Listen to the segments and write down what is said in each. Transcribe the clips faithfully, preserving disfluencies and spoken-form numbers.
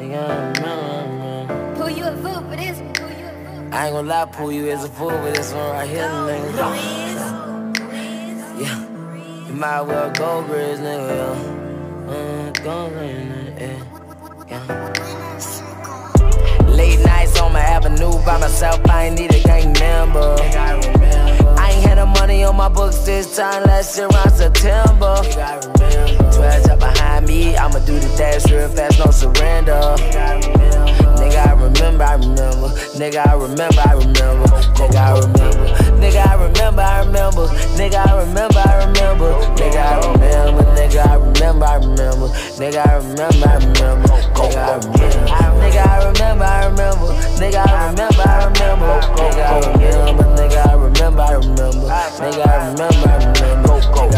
Pooh, you a fool for this one. Pooh, you a fool. I ain't gonna lie, Pooh, you is a fool for this one right here, nigga. Yeah, you might well go Grizz, nigga, yeah. Mm, go Grizz, nigga, yeah. Late nights on my avenue by myself, I ain't need a gang member. I ain't had no money on my books this time, last year around September. twelve up behind me, I'ma do the dash real fast, no surrender. Nigga, I remember, I remember. Nigga, I remember, I remember. Nigga, I remember. Nigga, I remember, I remember. Nigga, I remember, I remember. Nigga, I remember. Nigga, I remember, I remember. Nigga, I remember, I remember. Nigga, I remember. Nigga, I remember, I remember. Nigga, I remember, I remember. Nigga, I remember. Nigga, I remember, I remember. Nigga, I remember, I remember.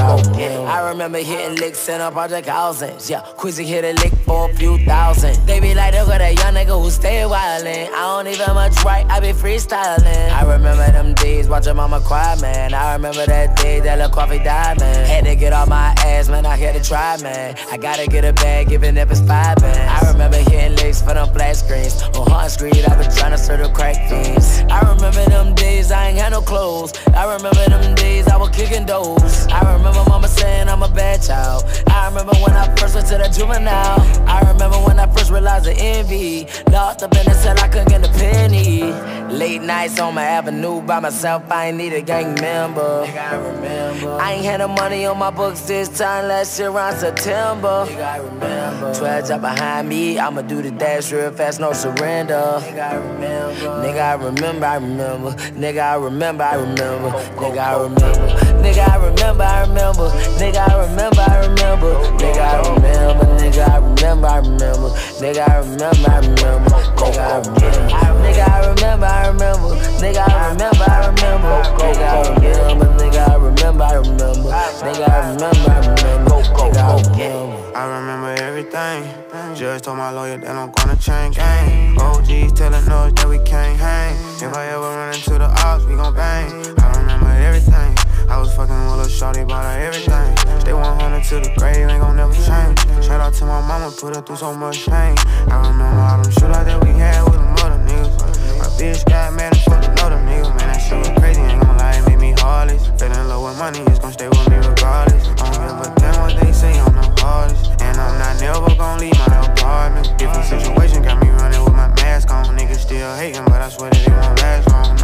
I remember hitting licks in a project housings. Yeah, Quizzy hit a lick for a few thousand. They be like, look at that young nigga who stay wildin'. I don't even much write, I be freestyling. I remember them days watching mama cry, man. I remember that day that Lil Coffee died, man. Had to get off my ass, man, I had to try, man. I gotta get a bag, even if it's five bands. I remember hitting licks for them flat screens. On Hunt Street, I been trying to serve the crack fiends. I remember them days I ain't had no clothes. I remember them days I was kicking doors. I remember mama saying I'm a bad child. I remember when I first went to the juvenile. I remember when I first realized the envy. Locked up in the cell, I couldn't get a penny. Late nights on my avenue by myself, I ain't need a gang member. I remember. I ain't had no money on my books this time, last year around September. I remember. twelve up behind me, I'ma do the dash real fast, no surrender. I remember. Nigga, I remember, I remember. Nigga, I remember, I remember. Nigga, I remember. Nigga, I remember, I remember. Nigga, I remember, I remember. Nigga, I remember. Nigga, I remember, I remember. Nigga, I remember, I remember. Nigga, I remember. Nigga, I remember, I remember. Nigga, I remember, I remember. Nigga, I remember. Nigga, I remember, I remember. Nigga, I remember, I remember. Nigga, I remember. I remember everything. Judge told my lawyer that I'm gonna change game. O Gs telling us that we can't hang. If I ever run into the ops, we gon' bang. I remember everything. I was fucking with a shorty, bought her everything. Stay one hundred to the grave, ain't gon' never change. Shout out to my mama, put her through so much pain. I remember all them shootouts that we had with them other niggas. My bitch got mad and fucked another nigga. Man, that shit was crazy, ain't gon' lie, it made me heartless. Feeling low with money, it's gon' stay with me regardless. I don't give a damn what they say, I'm the hardest. And I'm not never gon' leave my apartment. Different situation got me running with my mask on. Niggas still hating, but I swear that it won't last long.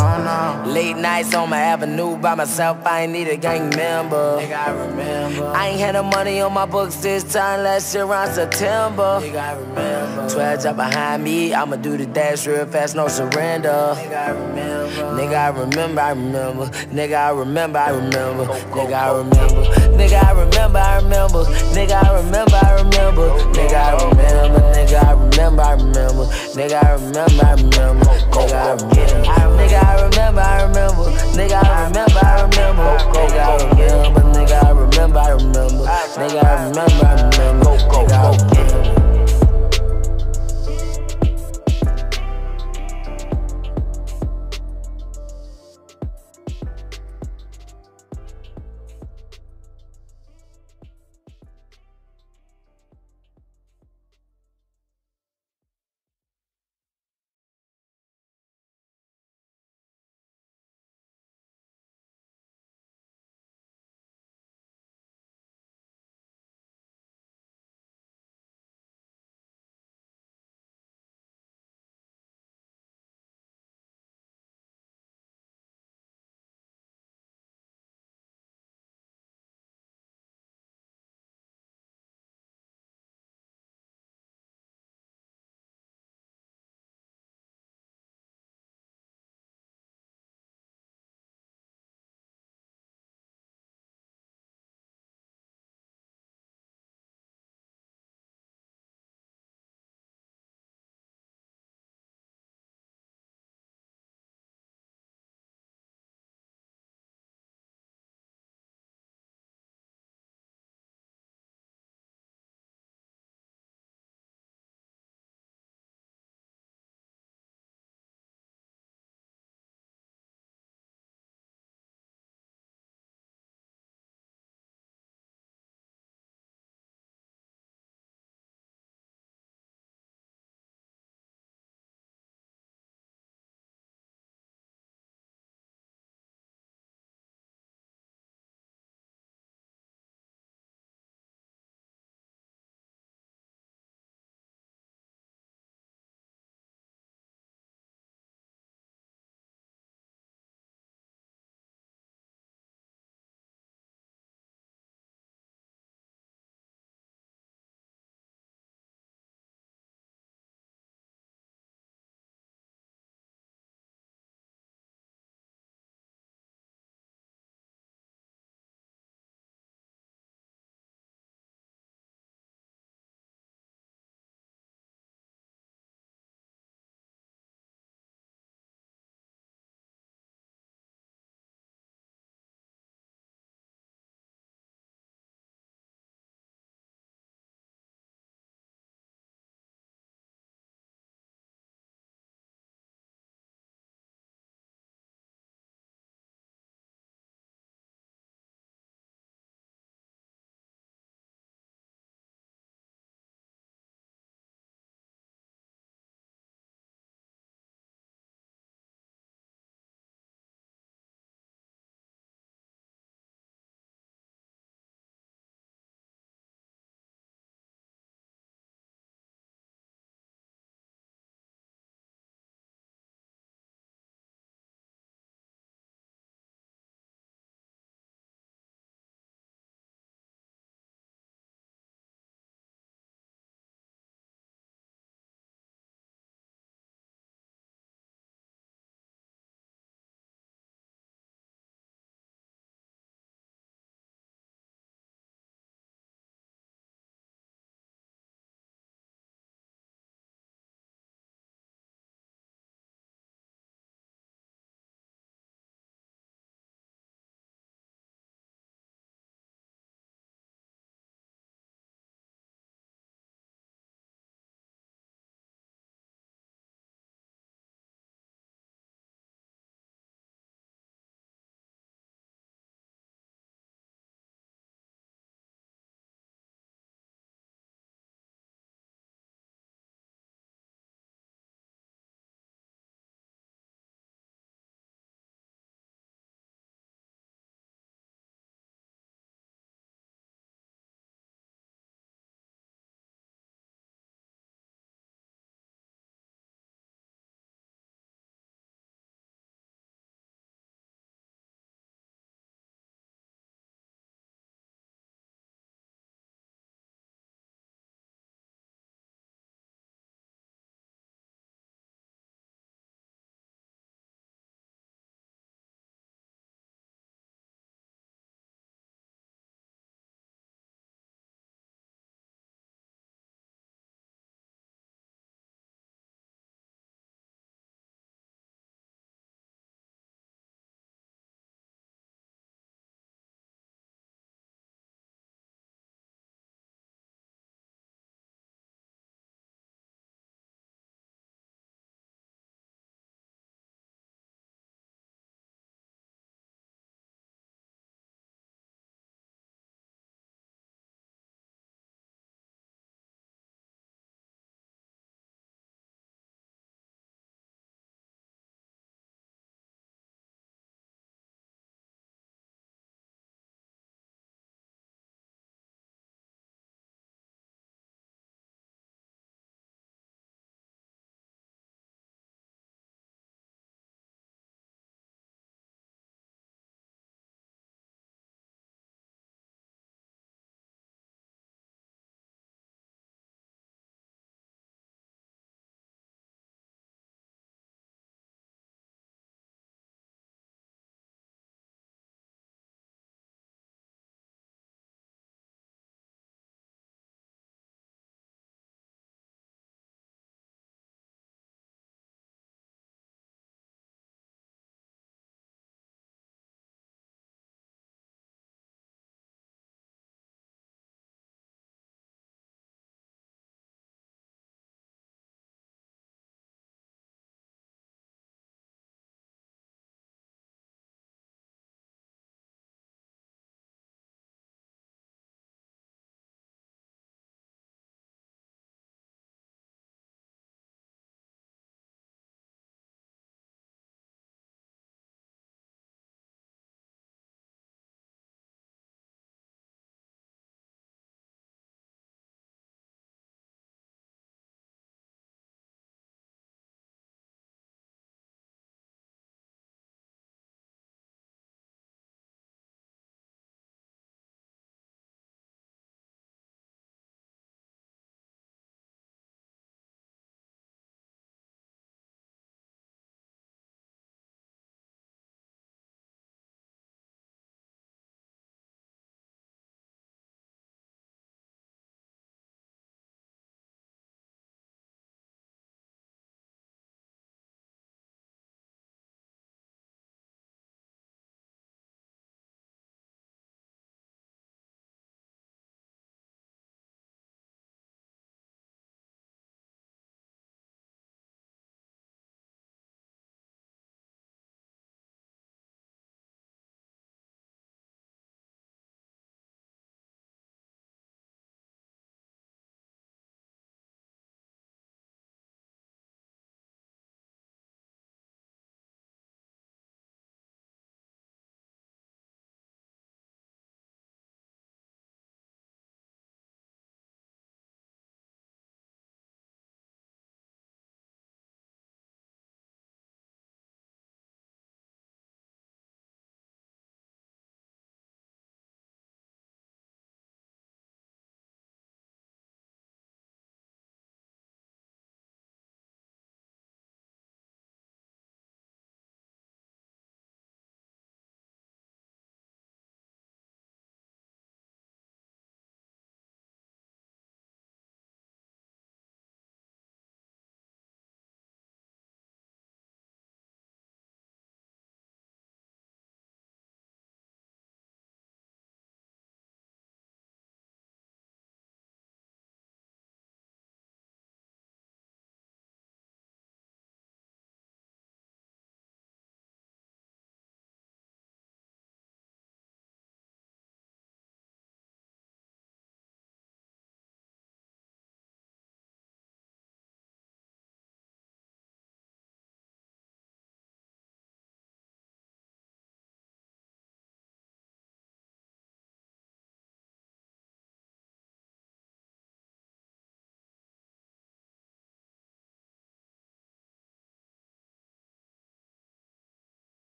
No, no. Late nights on my avenue by myself, I ain't need a gang member. I remember. I ain't had no money on my books this time, last year around September. I remember. twelve up behind me, I'ma do the dash real fast, no surrender. I remember. Nigga, I remember, I remember. Nigga, I remember, I remember. Nigga, I remember. Nigga, I remember, I remember. Nigga, I remember, I remember. Nigga, I remember. Nigga, I remember, I remember. Nigga, I remember, I remember. Nigga, I remember. Nigga, I remember, I remember. Nigga, I remember, I remember. Nigga, I remember. Nigga, I remember, I remember. Nigga, I remember, I remember. Nigga, I remember.